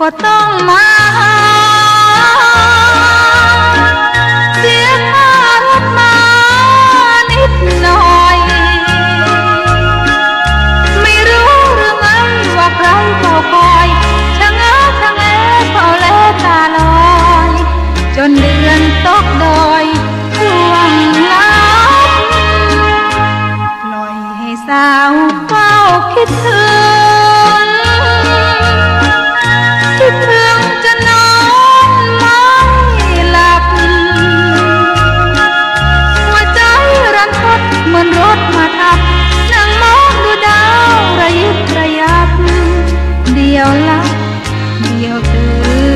ก็ต้องมาเสียค่ารถมานิดหน่อยไม่รู้หรือไงว่าใครเฝ้าคอยชะเง้อชะแงเฝ้าแลตาลอยจนเดือนตกดอยช่วงลับปล่อยให้สาวเฝ้าคิดถึงคิดถึงจะนอนไม่หลับหัวใจรันทดเหมือนรถมาทับนั่งมองดูดาวระยิบระยับเดียวลับเดียวตื่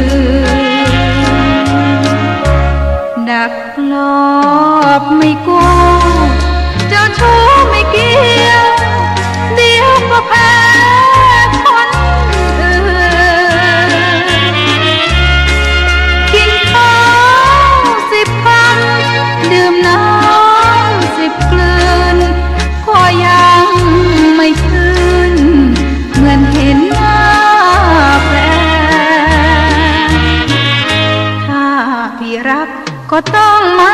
นดักลอบไม่กู้เจ้าชู้ไม่เกี่ยวเดี๋ยวก็แพ้คนอื่นกินข้าว10 คำดื่มน้ำ10 กลืนก็ยังไม่ชื่นเหมือนเห็นหน้าแฟนถ้าพี่รักก็ต้องมา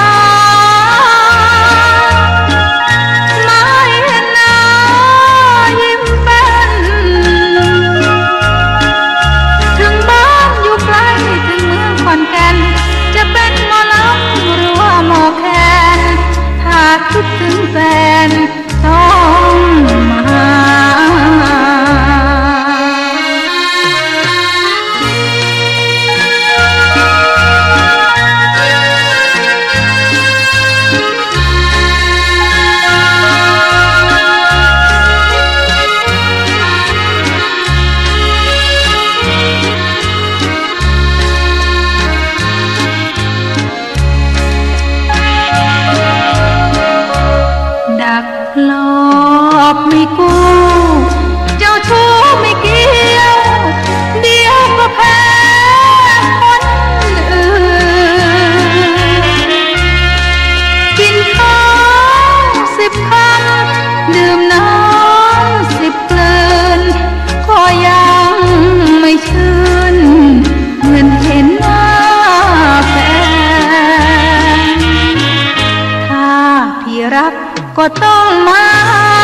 เห็นหน้ายิ้มเป็นถึงบ้านอยู่ไกลถึงเมืองขอนแก่นจะเป็นหมอลำหรือว่าหมอแคนถ้าคิดถึงแฟนต้องมาดักลอบไม่กู้เจ้าชู้ไม่เกี่ยวเดี๋ยวก็แพ้คนอื่นกินข้าว10 คำดื่มน้ำ10 กลืนก็ยังไม่ชื่นเหมือนเห็นหน้าแฟนถ้าพี่รักก็ต้องมา